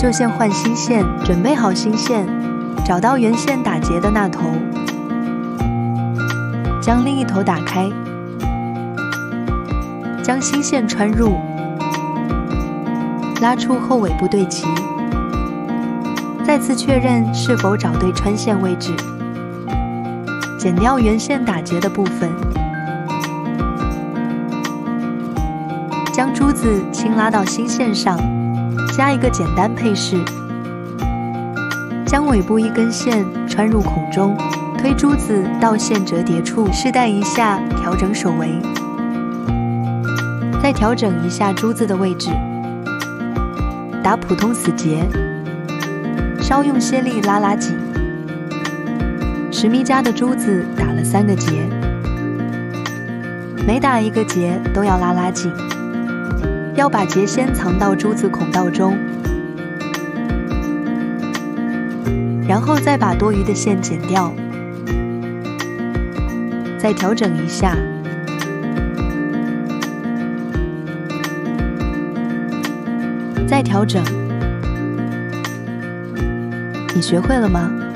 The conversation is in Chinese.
旧线换新线，准备好新线，找到原线打结的那头，将另一头打开，将新线穿入，拉出后尾部对齐，再次确认是否找对穿线位置，剪掉原线打结的部分，将珠子轻拉到新线上，加一个简单配饰，将尾部一根线穿入孔中，推珠子到线折叠处，试戴一下，调整手围，再调整一下珠子的位置，打普通死结，稍用些力拉紧，10米加的珠子打了3个结，每打一个结都要拉紧，要把结先藏到珠子孔道中，然后再把多余的线剪掉，再调整一下，再调整。你学会了吗？